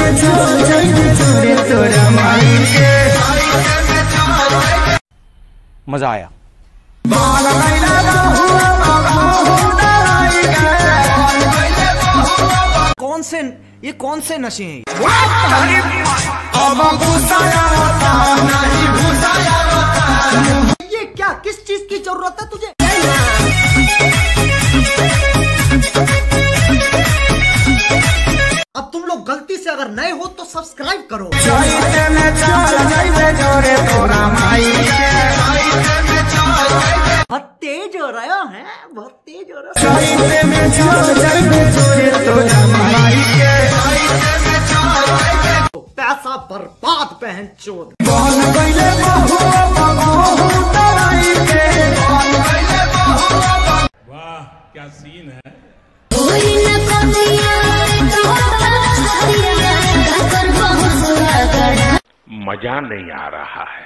मजा आया। कौन से नशे हैं? ये क्या किस चीज की जरूरत है तुझे? अब तुम लोग गलती से अगर नए हो तो सब्सक्राइब करो। बहुत तेज हो रहा है, बहुत तेज हो रहा है। पैसा बर्बाद पहन चोद। वाह क्या सीन है। मजा नहीं आ रहा है।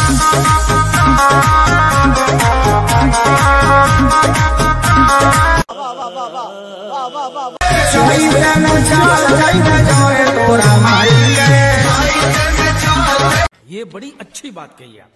ये बड़ी अच्छी बात कही आप।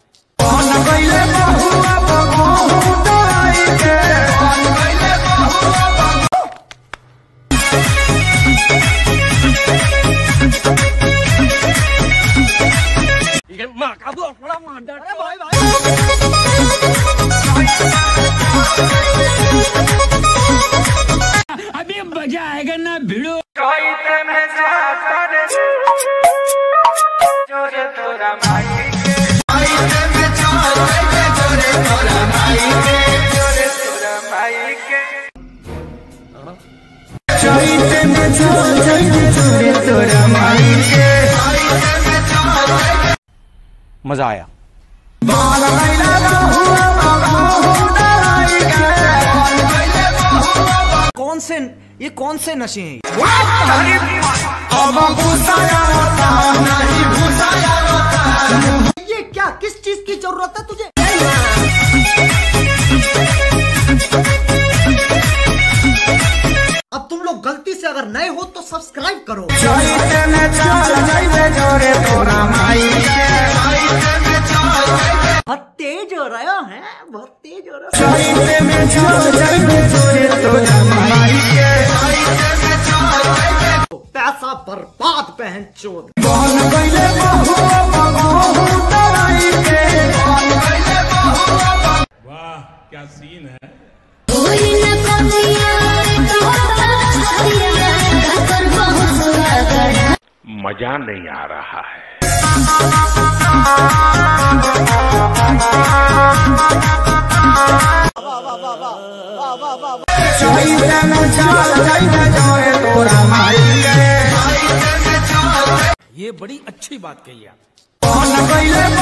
अभी मजा आएगा ना भिड़ो। मजा आया। कौन से नशे हैं? ये क्या किस चीज की जरूरत है तुझे? अब तुम लोग गलती से अगर नए हो तो सब्सक्राइब करो। बहुत तेज हो रहा है, बहुत तेज हो रहा है। पैसा बर्बाद पहन चोद। वाह क्या सीन है। मजा नहीं आ रहा है। ये बड़ी अच्छी बात कही आप।